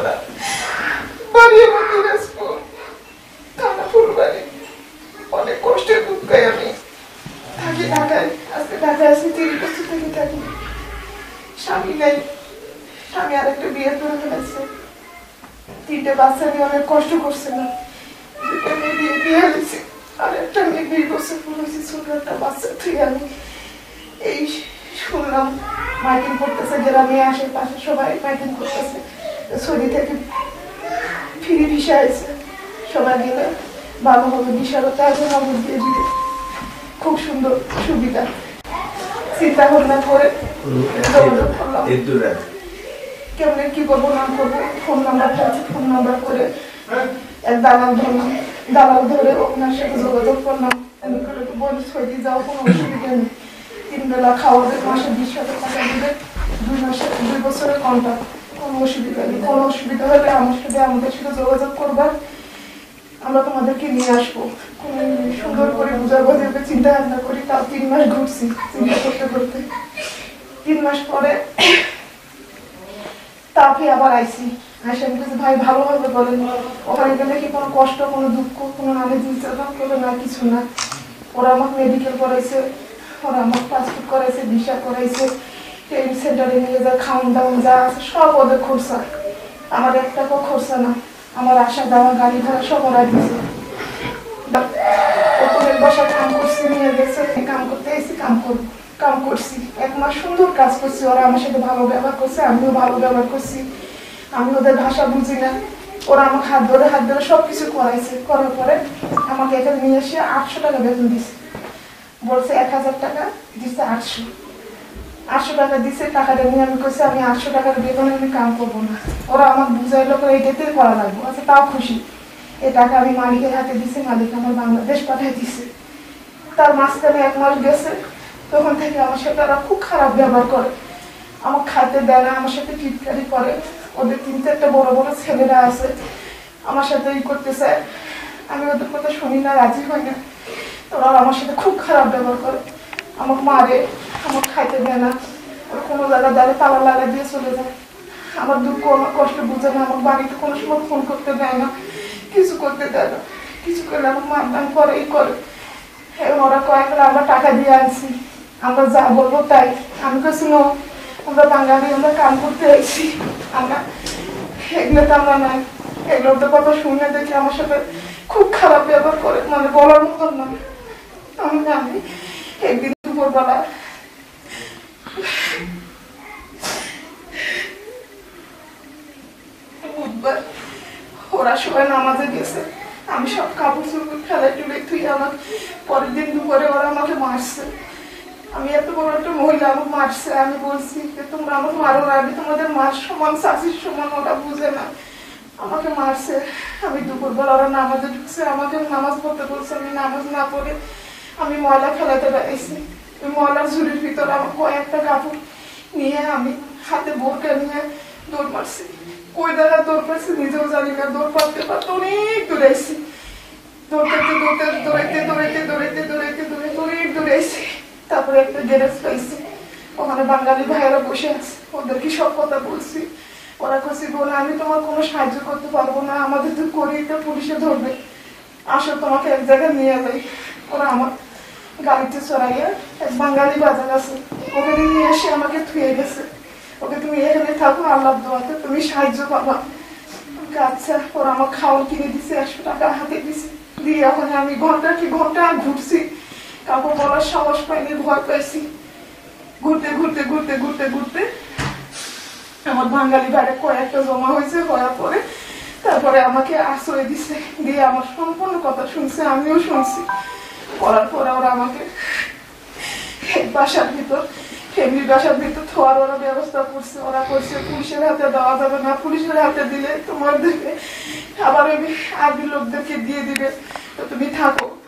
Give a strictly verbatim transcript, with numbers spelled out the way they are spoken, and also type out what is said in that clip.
না। বাড়ি আমার দিনাজপুর, থানা ফুলবাড়ি। অনেক কষ্টের দুঃখে আমি থাকি ঢাকায়। আজকে ঢাকায় আসি তিরিশ বছর থেকে থাকি। স্বামী নেই, স্বামী আরেকটা বিয়ে করে ফেলেছে। তিনটে বাচ্চা নিয়ে অনেক কষ্ট করছে না। দুটো মেয়ে বিয়ে দিয়ে হয়েছে, আর একটা মেয়ে বিশ বছর পড়েছে, ছোট একটা বাচ্চা থেকে আমি এই শুনলাম মাইকিং করতেছে, গ্রামে আশেপাশে সবাই মাইকিং করতেছে। সৌদি থেকে ফ্রি ভিসা আছে, সবাই গেলে ভালো হবে, ভিসারও তাদের খবর দিয়ে দিবে। খুব সুন্দর সুবিধা। চিন্তা ভাবনা করে যোগাযোগ করলাম কেমন কি করবো না করবো। ফোন নাম্বারটা আছে, ফোন নাম্বার করে এক দালাল ধরলাম। দালাল ধরে ওনার সাথে যোগাযোগ করলাম। বলি সৌদি যাও, কোনো অসুবিধা নেই, তিন বেলা খাওয়াবে, মাসে বিশ হাজার টাকা দিবে, দুই মাসে দুই বছরের কন্ট্রাক্ট, কোনো অসুবিধা নেই। কোনো অসুবিধা হলে আমার সাথে আমাদের সাথে যোগাযোগ করবা, আমরা তোমাদেরকে নিয়ে আসবো। সুন্দর করে বুঝাবো যে চিন্তা ভাবনা করি। তাও তিন মাস ঘুরছি চিন্তা করতে করতে। তিন মাস পরে তারপরে আবার আইসি। আইসি আমি কিছু ভাই ভালো হবে বলেন, ওখানে গেলে কি কোনো কষ্ট, কোনো দুঃখ, কোনো নামে নির্যাতন করবে না, কিছু না। ওরা আমাকে মেডিকেল করাইছে, ওরা আমাকে পাসপোর্ট করাইছে, ভিসা করাইছে, ট্রেনিং সেন্টারে নিয়ে যায়, খাওয়ান দাওয়ান যা আছে সব ওদের খরচা। আমার এক টাকাও খরচা না। আমার আসা যাওয়া গাড়ি ভাড়া সব ওরা দিয়েছে। প্রথমের বসা কাম করছি, নিয়ে গেছে, কাম করতে এসেছি, কাম করবো, কাম করছি। এক মাস সুন্দর কাজ করছি। ওরা আমার সাথে ভালো ব্যবহার করছে, আমিও ভালো ব্যবহার করছি। আমি ওদের ভাষা বুঝি না, ওরা আমাকে হাত ধরে হাত ধরে সবকিছু করাইছে। করার পরে আমাকে এখানে নিয়ে এসে আটশো টাকা বেতন দিছে। বলছে এক হাজার টাকা দিচ্ছে, আটশো আটশো টাকা দিচ্ছে। টাকাটা নিয়ে আমি কইছি আমি আটশো টাকার বেতনে আমি কাম করবো না। ওরা আমার বুঝাইলো করে এইটাতেই করা লাগবো। আচ্ছা তাও খুশি। এই টাকা আমি মালিকের হাতে দিছি, মালিক আমার বাংলাদেশ পাঠাই দিছে। তার মাঝখানে এক মাস গেছে, তখন থেকে আমার সাথে ওরা খুব খারাপ ব্যবহার করে। আমার খাইতে দেয় না, আমার সাথে টিটকারি করে। ওদের তিন চারটা বড় বড় ছেলেরা আছে, আমার সাথে ই করতে চায়। আমি ওদের কথা শুনি না, রাজি হই না। ওরা আমার সাথে খুব খারাপ ব্যবহার করে, আমাকে মারে, আমাকে খাইতে দেয় না। ওরা কোনো জায়গায় দাঁড়িয়ে তালা লাগা দিয়ে চলে যায়। আমার দুঃখ আমার কষ্ট বুঝে না। আমার বাড়িতে কোনো সময় ফোন করতে দেয় না, কিছু করতে দেয় না। কিছু করলে আমার মারদান করে, এই করে। ওরা কয়েক আমরা টাকা দিয়ে আনছি, আমরা যা বলবো তাই। আমি কাছে নো, আমরা বাঙালি, আমরা কাম করতে এসেছি, আমরা এগুলো তো আমরা নাই। এগুলোর তো কথা শুনে দেখে আমার সাথে খুব খারাপ ব্যবহার করে, মানে বলার মতন না। আমি জানি একদিন দুপুরবেলা বুধবার ওরা সবাই নামাজে গেছে, আমি সব কাপড় চোপড় ফেলে টুলে তুই আমার পরের দিন দুপুরে ওরা আমাকে মারছে। আমি এত বড় একটা মহিলা আমাকে মারছে। আমি বলছি যে তোমরা আমাকে মারো না, আমি তোমাদের মার সমান, চাষির সমান। ওরা বুঝে না, আমাকে মারছে। আমি দুপুরবেলা ওরা নামাজে ঢুকছে, আমাকে নামাজ পড়তে বলছে। আমি নামাজ না পড়ে আমি ময়লা ফেলাতে বেড়াইছি। ওই ময়লার ঝুড়ির ভিতরে আমার কয়েকটা কাপড় নিয়ে আমি হাতে বোরকা নিয়ে দৌড় মারছি। কই দেখা দৌড় পারছি নিজেও জানি না। দৌড় পারতে পারতে অনেক দৌড়াইছি। দৌড়াইতে দৌড়াইতে দৌড়াইতে দৌড়াইতে দৌড়াইতে দৌড়াইতে দৌড়াইতে অনেক দৌড়াইছি। তারপরে একটা গ্যারেজ পাইছি, ওখানে বাঙালি ভাইয়েরা বসে আছে, ওদেরকে সব কথা বলছি। ওরা কাছে বলে আমি তোমার কোনো সাহায্য করতে পারবো না, আমাদের তো করি, এটা পুলিশে ধরবে, আসো তোমাকে এক জায়গায় নিয়ে যাই। ওরা আমার গাড়িতে চড়াইয়া এক বাঙালি বাজার আছে, ওখানে নিয়ে এসে আমাকে থুয়ে গেছে। ওকে তুমি এখানে থাকো, আল্লাহ দোয়াতে তুমি সাহায্য পাবা। আচ্ছা, ওরা আমার খাওয়া কিনে দিছে, একশো টাকা হাতে দিছে। দিয়ে ওখানে আমি ঘন্টা কি ঘন্টা ঘুরছি, কাপড় বলার সাহস পাইনি, ভয় পাইছি। ঘুরতে ঘুরতে ঘুরতে ঘুরতে ঘুরতে আমার বাঙালি বাড়ি কয়েকটা জমা হয়েছে। হওয়ার পরে তারপরে আমাকে আশ্রয় দিছে, দিয়ে আমার সম্পূর্ণ কথা শুনছে, আমিও শুনছি। করার পরে ওরা আমাকে বাসার ভিতর, ফ্যামিলি বাসার ভিতর থোয়ার ওরা ব্যবস্থা করছে। ওরা করছে পুলিশের হাতে দেওয়া যাবে না, পুলিশের হাতে দিলে তোমার দেখে আবার ওই আর্মি লোকদেরকে দিয়ে দিবে, তো তুমি থাকো।